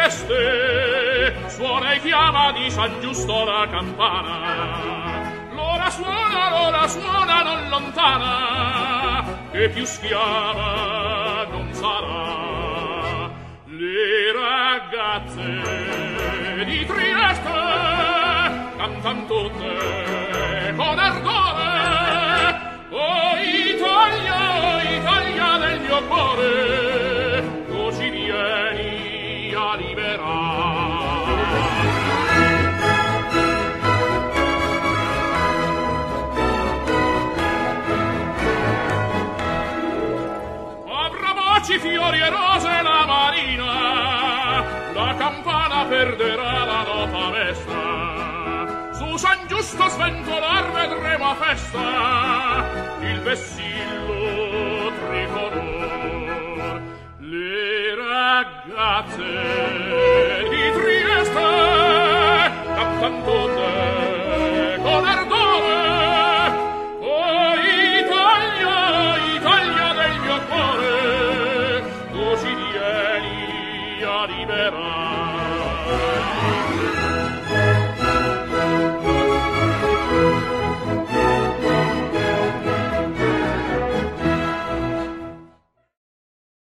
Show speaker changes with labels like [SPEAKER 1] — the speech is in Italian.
[SPEAKER 1] Trieste suona e chiama di San Giusto la campana. L'ora suona non lontana, che più schiava non sarà. Le ragazze di Trieste cantan tutte con ardore. Oh Italia, Italia del mio cuore, tu ci vieni a liberare. Avrà baci, fiori e rose la marina, la campana perderà la nota mesta. Su San Giusto sventolar vedremo a festa il vessillo tricolor. Le ragazze